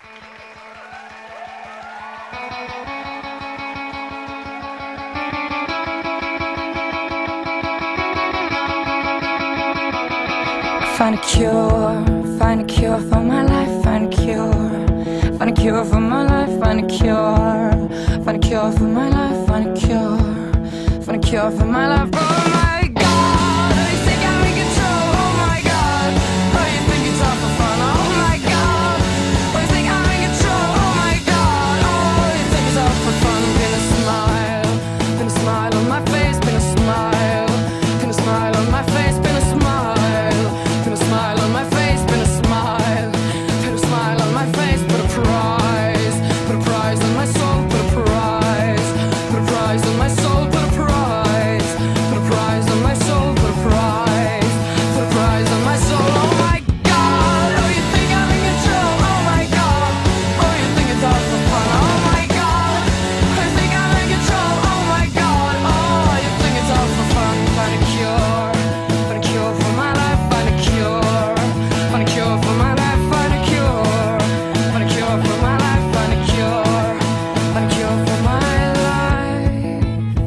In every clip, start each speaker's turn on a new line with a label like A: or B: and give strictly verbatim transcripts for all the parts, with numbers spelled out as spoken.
A: Find a cure, find a cure for my life, find a cure. Find a cure for my life, find a cure. Find a cure for my life, find a cure. Find a cure for my life, oh my God. Oh, you think I'm in control, oh my God. Oh, you think it's all for fun, oh my God. Oh, you think I'm in control, oh my God. Oh, you think it's all for fun. Pin a smile, pin a smile on my face, pin a smile. Pin a smile on my face, pin a smile. Pin a smile on my face, pin a smile. Pin a smile on my face, put a prize. Put a prize on my soul, put a prize. Put a prize on my soul, put a prize. Put a prize on my soul, put a prize. Put a prize on my soul, oh my God. Oh, you think I'm in control, oh my God. Oh, you think it's all for fun, oh my God. Oh, you think I'm in control, oh my God. Oh, you think it's all for fun. Find a cure, find a cure for my life, find a cure. Find a cure for my life, find a cure. Find a cure for my life, find a cure. Find a cure for my life.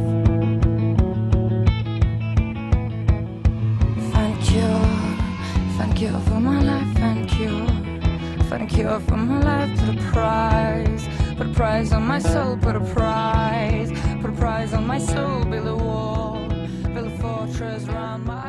A: Find a cure, find a cure for my life, find a cure. Find a cure for my life, put a prize. Put a prize on my soul, put a prize. Put a prize on my soul, build a wall. Build a fortress around my